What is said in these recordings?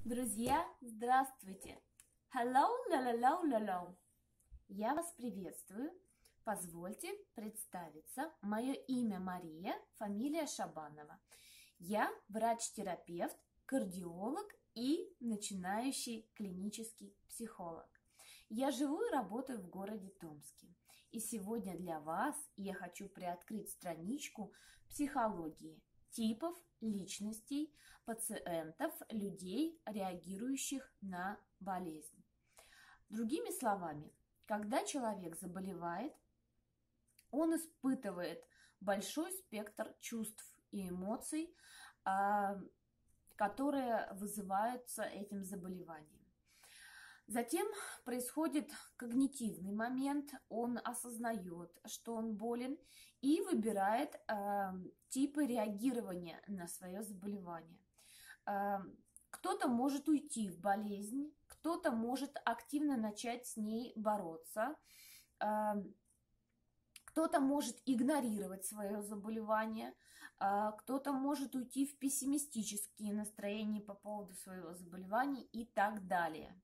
Друзья, здравствуйте! Hello, ла-ла-ла-ла-ла. Я вас приветствую. Позвольте представиться. Мое имя Мария, фамилия Шабанова. Я врач-терапевт, кардиолог и начинающий клинический психолог. Я живу и работаю в городе Томске. И сегодня для вас я хочу приоткрыть страничку психологии, типов личностей, пациентов, людей, реагирующих на болезнь. Другими словами, когда человек заболевает, он испытывает большой спектр чувств и эмоций, которые вызываются этим заболеванием. Затем происходит когнитивный момент, он осознает, что он болен, и выбирает типы реагирования на свое заболевание. Кто-то может уйти в болезнь, кто-то может активно начать с ней бороться, кто-то может игнорировать свое заболевание, кто-то может уйти в пессимистические настроения по поводу своего заболевания и так далее.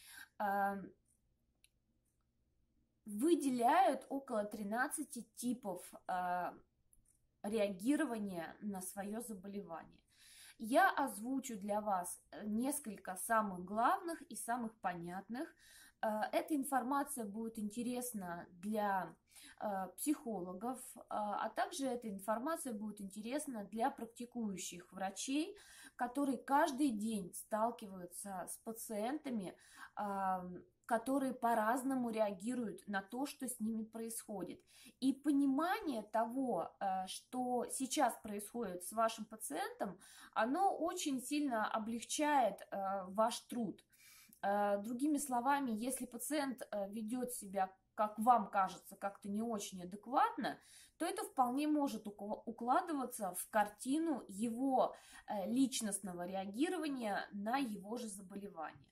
Выделяют около 13 типов реагирования на свое заболевание. Я озвучу для вас несколько самых главных и самых понятных. Эта информация будет интересна для психологов, а также эта информация будет интересна для практикующих врачей, которые каждый день сталкиваются с пациентами, которые по-разному реагируют на то, что с ними происходит. И понимание того, что сейчас происходит с вашим пациентом, оно очень сильно облегчает ваш труд. Другими словами, если пациент ведет себя, как вам кажется, как-то не очень адекватно, то это вполне может укладываться в картину его личностного реагирования на его же заболевание.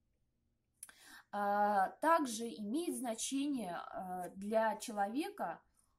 Также имеет значение для человека,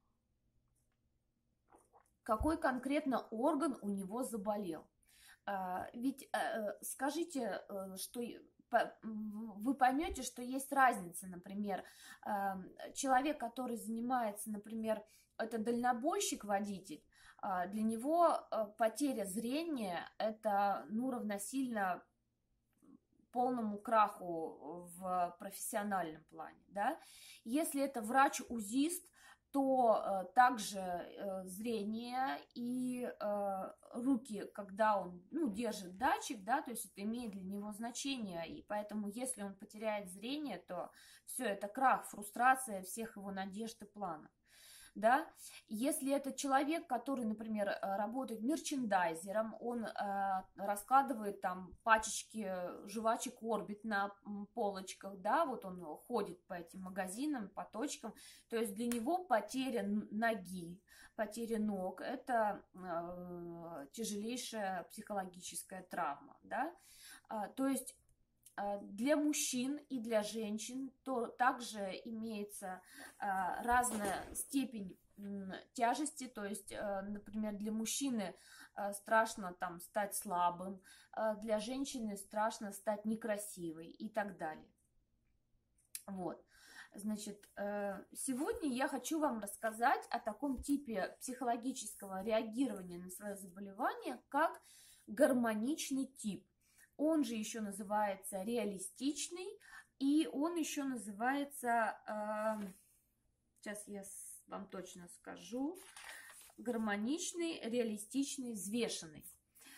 какой конкретно орган у него заболел. Ведь скажите, что вы поймете, что есть разница, например, человек, который занимается, например, это дальнобойщик-водитель, для него потеря зрения это равносильно полному краху в профессиональном плане, да? Если это врач-узист, то также зрение и руки, когда он держит датчик, да, то есть это имеет для него значение, и поэтому если он потеряет зрение, то все это крах, фрустрация всех его надежд и планов. Да? Если это человек, который, например, работает мерчендайзером, он раскладывает там пачечки жвачек Орбит на полочках, да, вот он ходит по этим магазинам, по точкам, то есть для него потеря ноги, потеря ног – это тяжелейшая психологическая травма, да, то есть для мужчин и для женщин то также имеется разная степень тяжести, то есть, например, для мужчины страшно там стать слабым, для женщины страшно стать некрасивой и так далее. Вот, значит, сегодня я хочу вам рассказать о таком типе психологического реагирования на свое заболевание, как гармоничный тип. Он же еще называется реалистичный, и он еще называется, сейчас я вам точно скажу, гармоничный, реалистичный, взвешенный.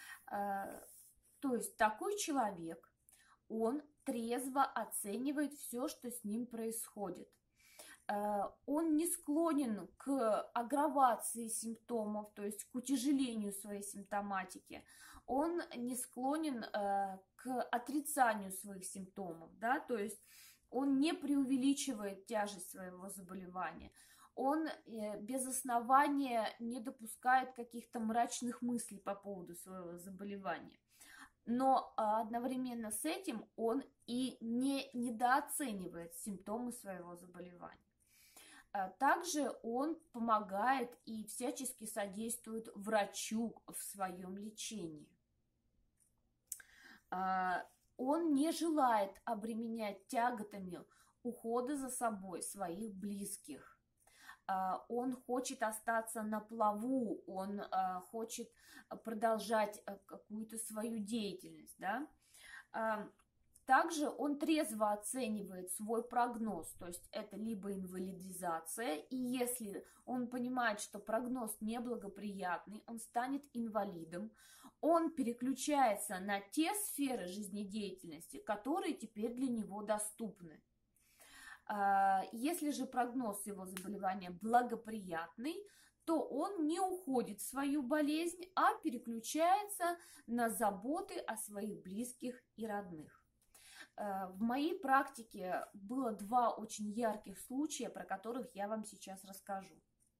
То есть такой человек, он трезво оценивает все, что с ним происходит. Он не склонен к аггравации симптомов, то есть к утяжелению своей симптоматики. Он не склонен к отрицанию своих симптомов, да, то есть он не преувеличивает тяжесть своего заболевания. Он без основания не допускает каких-то мрачных мыслей по поводу своего заболевания. Но одновременно с этим он и не недооценивает симптомы своего заболевания. Также он помогает и всячески содействует врачу в своем лечении. он не желает обременять тяготами ухода за собой своих близких. Он хочет остаться на плаву, он хочет продолжать какую-то свою деятельность, да. Также он трезво оценивает свой прогноз, то есть это либо инвалидизация, и если он понимает, что прогноз неблагоприятный, он станет инвалидом, он переключается на те сферы жизнедеятельности, которые теперь для него доступны. Если же прогноз его заболевания благоприятный, то он не уходит в свою болезнь, а переключается на заботы о своих близких и родных. В моей практике было 2 очень ярких случая, про которых я вам сейчас расскажу.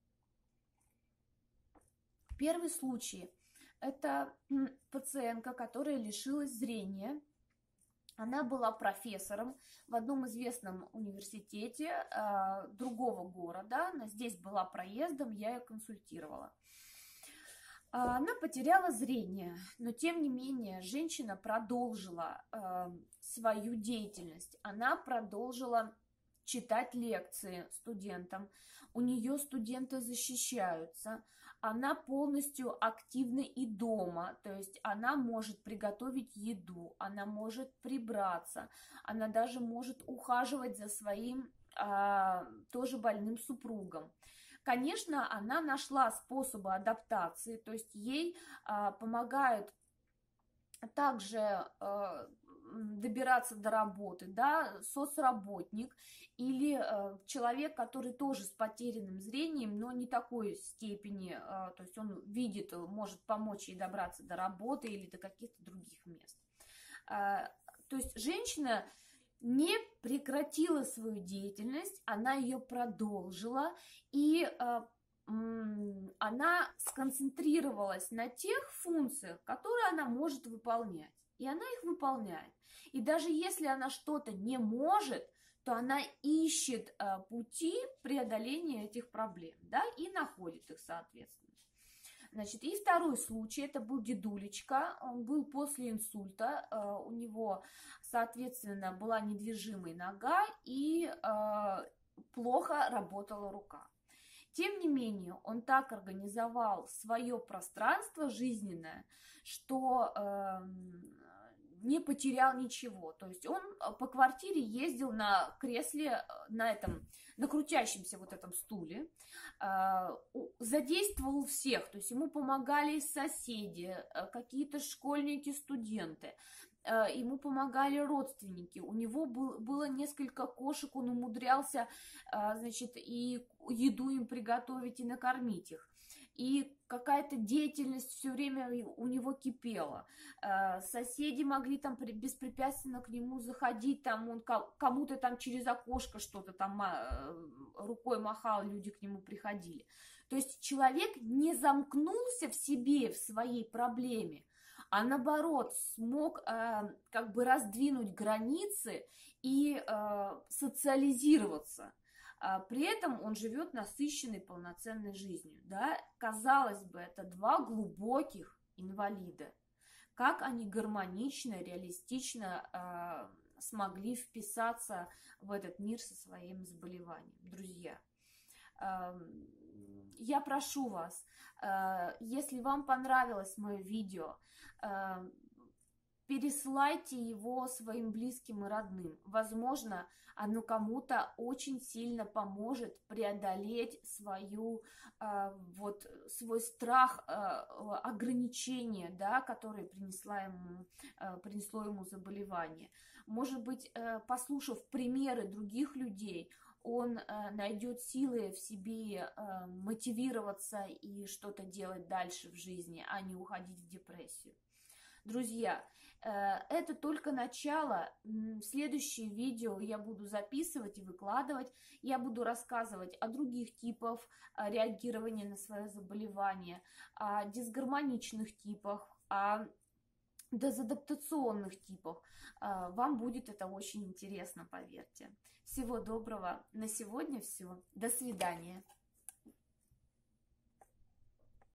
Первый случай – это пациентка, которая лишилась зрения. Она была профессором в одном известном университете другого города. Она здесь была проездом, я ее консультировала. Она потеряла зрение, но тем не менее женщина продолжила свою деятельность. Она продолжила читать лекции студентам. У нее студенты защищаются. Она полностью активна и дома, то есть она может приготовить еду, она может прибраться, она даже может ухаживать за своим тоже больным супругом. Конечно, она нашла способы адаптации, то есть ей помогают также добираться до работы, да, соцработник или человек, который тоже с потерянным зрением, но не такой степени, то есть он видит, может помочь ей добраться до работы или до каких-то других мест. То есть женщина не прекратила свою деятельность, она ее продолжила, и она сконцентрировалась на тех функциях, которые она может выполнять. И она их выполняет. И даже если она что-то не может, то она ищет пути преодоления этих проблем, да, и находит их, соответственно. Значит, и второй случай, это был дедулечка, он был после инсульта, у него, соответственно, была недвижимая нога и плохо работала рука. Тем не менее, он так организовал свое пространство жизненное, что не потерял ничего. То есть он по квартире ездил на кресле, на крутящемся вот этом стуле, задействовал всех, то есть ему помогали соседи, какие-то школьники, студенты, ему помогали родственники, у него было несколько кошек, он умудрялся, значит, и еду им приготовить, и накормить их. И какая-то деятельность все время у него кипела. Соседи могли там беспрепятственно к нему заходить, там он кому-то там через окошко что-то там рукой махал, люди к нему приходили. То есть человек не замкнулся в себе, в своей проблеме, а наоборот смог как бы раздвинуть границы и социализироваться. При этом он живет насыщенной, полноценной жизнью. Да? Казалось бы, это 2 глубоких инвалида. Как они гармонично, реалистично смогли вписаться в этот мир со своим заболеванием. Друзья, я прошу вас, если вам понравилось мое видео, пересылайте его своим близким и родным. Возможно, оно кому-то очень сильно поможет преодолеть свой страх ограничения, да, которое принесло ему заболевание. Может быть, послушав примеры других людей, он найдет силы в себе мотивироваться и что-то делать дальше в жизни, а не уходить в депрессию. Друзья, это только начало. Следующие видео я буду записывать и выкладывать. Я буду рассказывать о других типах реагирования на свое заболевание, о дисгармоничных типах, о дезадаптационных типах. Вам будет это очень интересно, поверьте. Всего доброго. На сегодня все. До свидания.